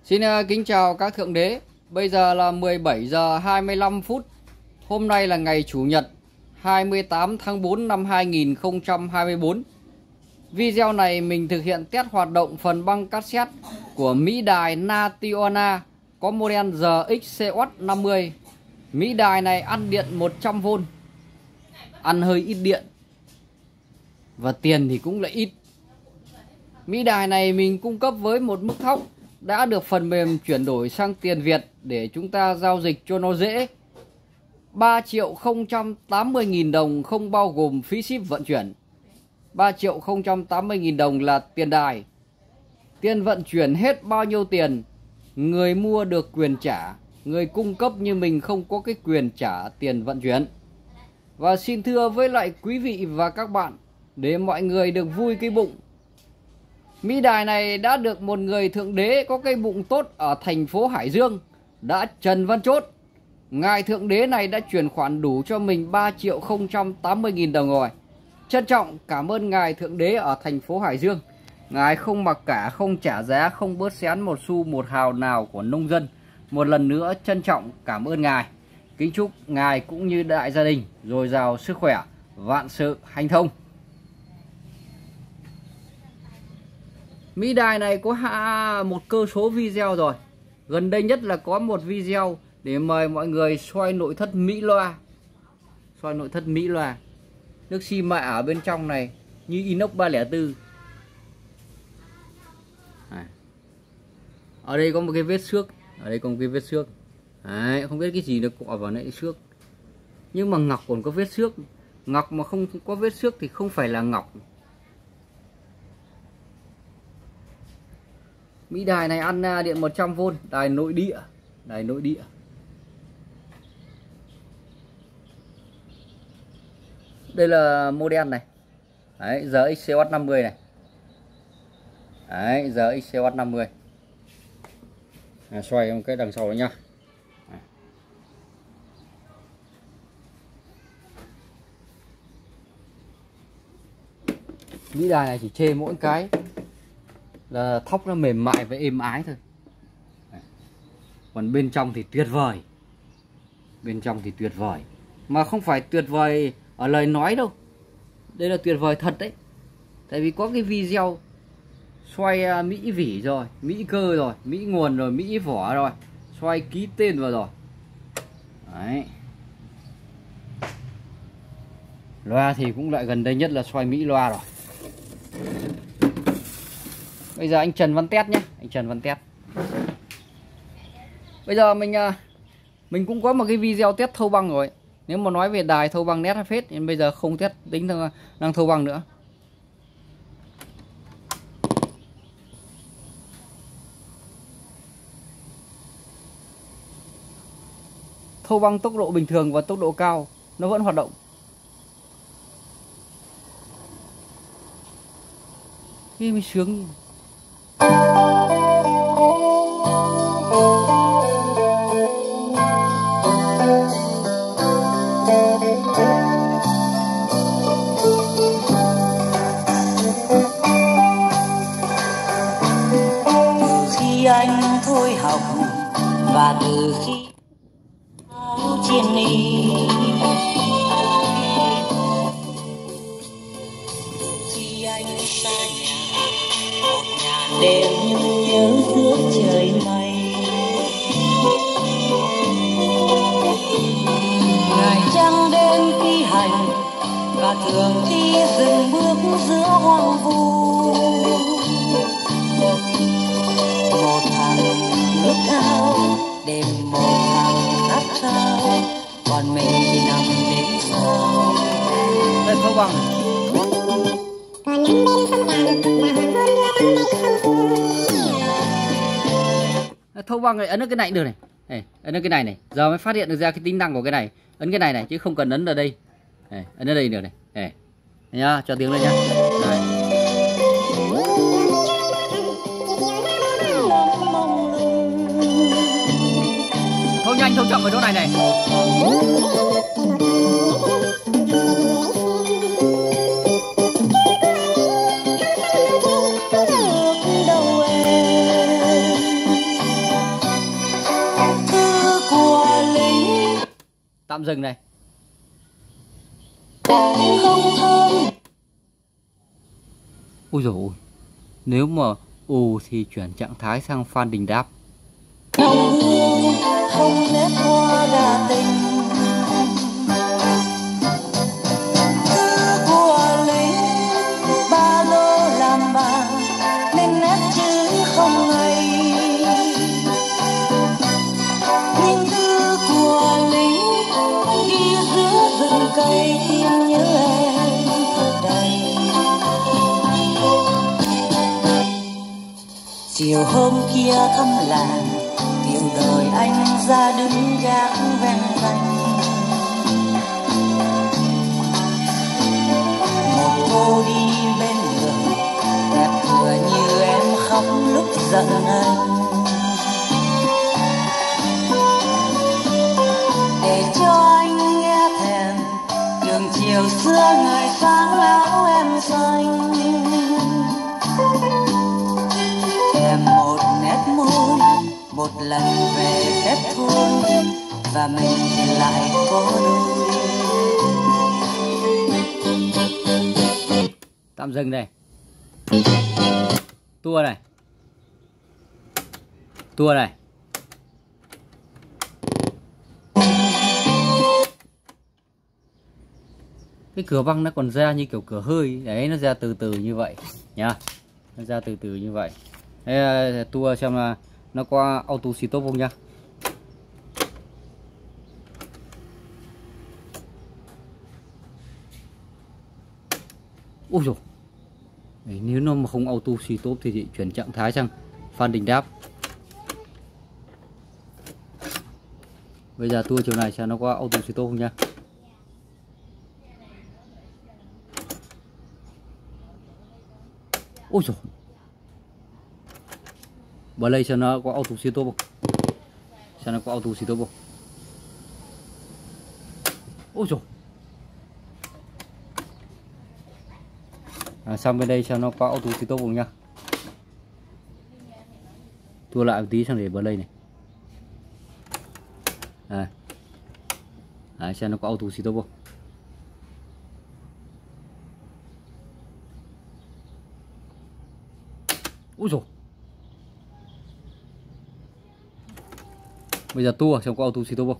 Xin kính chào các thượng đế. Bây giờ là 17 giờ 25 phút. Hôm nay là ngày Chủ nhật 28 tháng 4 năm 2024. Video này mình thực hiện test hoạt động phần băng cassette của Mỹ đài Nationa có model RX-COS50. Mỹ đài này ăn điện 100V, ăn hơi ít điện và tiền thì cũng lại ít. Mỹ đài này mình cung cấp với một mức thóc đã được phần mềm chuyển đổi sang tiền Việt để chúng ta giao dịch cho nó dễ. 3.080.000 đồng không bao gồm phí ship vận chuyển. 3.080.000 đồng là tiền đài. Tiền vận chuyển hết bao nhiêu tiền, người mua được quyền trả. Người cung cấp như mình không có cái quyền trả tiền vận chuyển. Và xin thưa với lại quý vị và các bạn, để mọi người được vui cái bụng, Mỹ đài này đã được một người thượng đế có cái bụng tốt ở thành phố Hải Dương đã Trần Văn Chốt. Ngài thượng đế này đã chuyển khoản đủ cho mình 3.080.000 đồng rồi. Trân trọng cảm ơn ngài thượng đế ở thành phố Hải Dương. Ngài không mặc cả, không trả giá, không bớt xén một xu một hào nào của nông dân. Một lần nữa trân trọng cảm ơn ngài. Kính chúc ngài cũng như đại gia đình dồi dào sức khỏe, vạn sự hanh thông. Mỹ đài này có một cơ số video rồi. Gần đây nhất là có một video để mời mọi người xoay nội thất Mỹ loa. Xoay nội thất Mỹ loa. Nước xi mạ ở bên trong này như inox 304. Ở đây có một cái vết xước. Ở đây có một cái vết xước. Đấy, không biết cái gì được cọ vào nãy xước. Nhưng mà ngọc còn có vết xước. Ngọc mà không có vết xước thì không phải là ngọc. Mỹ đài này ăn điện 100V, đài nội địa. Đài nội địa. Đây là model này. Đấy, RX-COS50 này. Đấy, RX-COS50. Xoay một cái đằng sau đó nhá. Mỹ đài này chỉ chê mỗi cái là thóc nó mềm mại và êm ái thôi. Còn bên trong thì tuyệt vời. Bên trong thì tuyệt vời. Mà không phải tuyệt vời ở lời nói đâu. Đây là tuyệt vời thật đấy. Tại vì có cái video xoay Mỹ vỉ rồi, Mỹ cơ rồi, Mỹ nguồn rồi, Mỹ vỏ rồi, xoay ký tên vào rồi. Đấy. Loa thì cũng lại gần đây nhất là xoay Mỹ loa rồi. Bây giờ anh Trần Văn Tét nhé, anh Trần Văn Tét. Bây giờ mình cũng có một cái video test thâu băng rồi. Nếu mà nói về đài thâu băng nét phết thì bây giờ không test tính năng thâu băng nữa. Thâu băng tốc độ bình thường và tốc độ cao nó vẫn hoạt động. Thế mới sướng. Anh thôi học và từ khi chiên đi khi anh xa nhà một ngàn đêm nhung nhớ giữa trời mây, ngày trăng đêm khi hành và thường khi dừng bước giữa hoang vu. Một thằng ước ao đêm, một thằng khát khao, còn mình thì nằm đến sau. Đây thâu băng. Còn nắng bên sông Đàn và hoàng hôn đưa tay không phù. Thâu băng này ấn ở cái này được này. Này, ấn ở cái này này. Giờ mới phát hiện được ra cái tính năng của cái này. Ấn cái này này chứ không cần ấn ở đây. Này, ấn ở đây được này. Này. Nhá, cho tiếng lên nhá. Này. Thâu nhanh thâu chậm ở chỗ này này. Tạm dừng này. không thơm. Ôi dồi ôi, nếu mà ù thì chuyển trạng thái sang Phan Đình Đáp. Nồng hương không nét hoa đa tình. Thư của lính ba lô làm bằng nên nét chữ không ngây. Nhưng thư của lính ghi giữa rừng cây thêm nhớ em thật đầy. Chiều hôm kia thăm làng, tiểu đời anh ra đứng gác ven ranh. Một cô đi bên đường, đẹp tựa như em khóc lúc giận anh. Để cho anh nghe thèm, đường chiều xưa ngày sáng áo em xanh. Thèm một nét môi, một lần về phép thôi, và mình thì lại có đôi. Tạm dừng này. Tua này. Tua này. Cái cửa văng nó còn ra như kiểu cửa hơi. Đấy, nó ra từ từ như vậy nhá. Nó ra từ từ như vậy. Đây, tua xem là nó qua auto stop không nhá. Ôi dồi, đấy, nếu nó mà không auto stop thì chị chuyển trạng thái sang Phan Đình Đáp. Bây giờ tua chiều này xem nó qua auto stop không nhá. Ôi dồi, bật lên xem nó có auto stop không. Xem nó có auto stop không. Ôi dồi. Sang bên đây xem nó có auto stop không nhá. Tua lại một tí sang để bật lên này. Đấy, xem nó có auto stop không. Úi dồi. Bây giờ tua xem có auto stop không.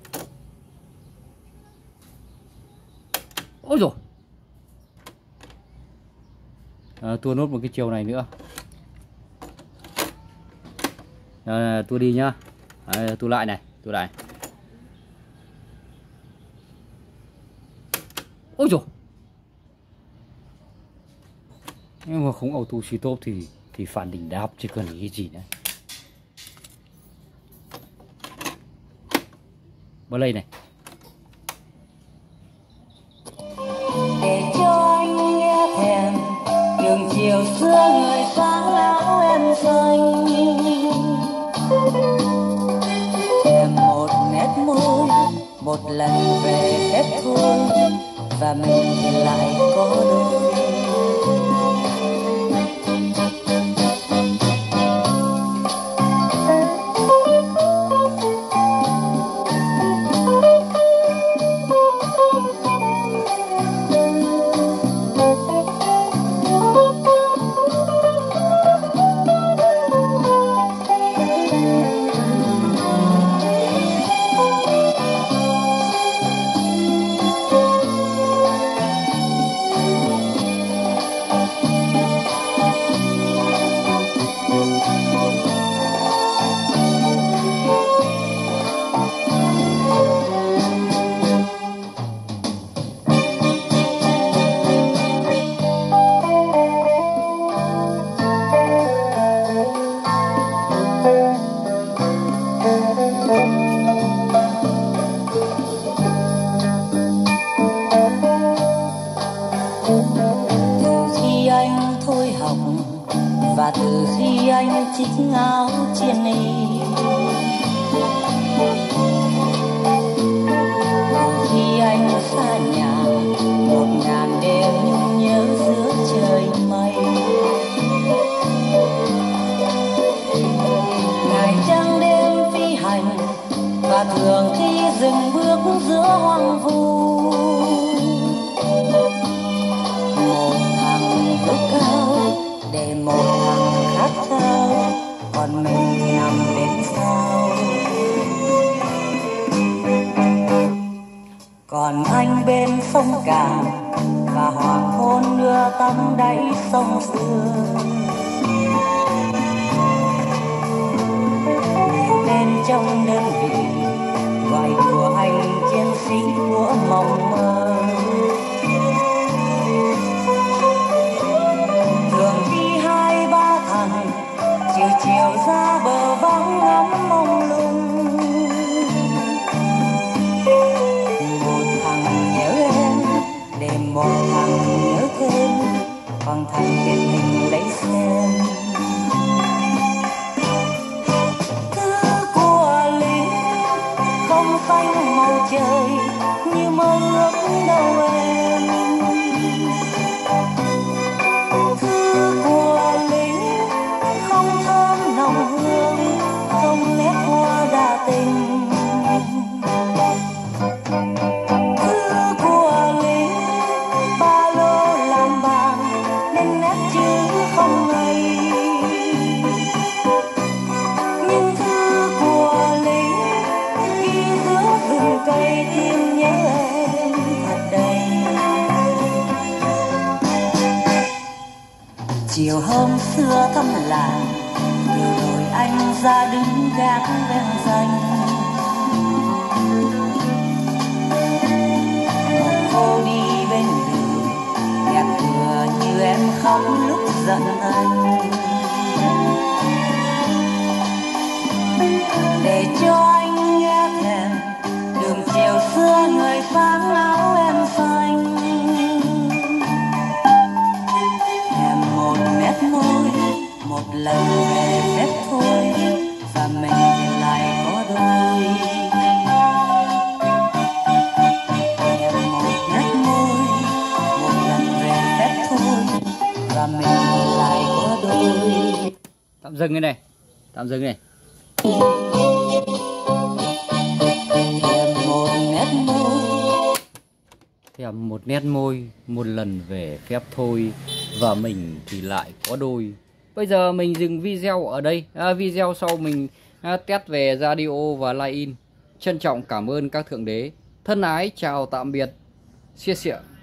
Ôi dồi. Tua nốt một cái chiều này nữa. Tua đi nhá. Tua lại này, tua lại. Ôi dồi. Nhưng mà không auto stop thì Phan Đình Đáp chứ cần cái gì nữa. Bật lên này. Để cho anh nghe thèm, đường chiều xưa người sáng áo em xanh. Thèm một nét môi, một lần về phép thôi, và mình thì lại có đôi. Và từ khi anh chích áo chiên y, từ khi anh xa nhà một ngàn đêm nhung nhớ giữa trời mây, ngày trăng đêm phi hành và thường khi dừng bước giữa hoang vu. Một thằng ước ao để một thằng khát khao, còn mình thì nằm bên sau. Còn anh bên sông Cà và hoàng hôn đưa tắm đáy sông xưa. Nên trong đơn vị gọi của anh chiến sĩ của mộng mơ. Thường đi 2-3 thằng, chiều chiều ra bờ vắng ngắm mông lung. Một thằng nhớ em, để một thằng nhớ thêm, còn thằng điển hình lấy xem. Không phanh màu trời như mơ ước đâu em. Thư của lính không thơm nồng hương, không nét hoa đa tình. Thư của lính ba lô làm bằng nên nét chữ không ngây. Nhưng thư của lính cây tim nhớ em thật đầy. Chiều hôm xưa thăm làng, nhiều đội anh ra đứng gác ven danh. Một cô đi bên đường, nhạc vừa như em khóc lúc giận anh. Để cho anh nghe thèm đường chiều xưa người vang áo em xanh. Thèm một nét môi, một lần về phép thôi, và mình thì lại có đôi. Thèm một nét môi, một lần về phép thôi, và mình thì lại có đôi. Tạm dừng cái này, tạm dừng cái này. Thèm một nét môi, một lần về phép thôi, và mình thì lại có đôi. Bây giờ mình dừng video ở đây. Video sau mình test về radio và line in. Trân trọng cảm ơn các thượng đế. Thân ái chào tạm biệt. Chia sẻ.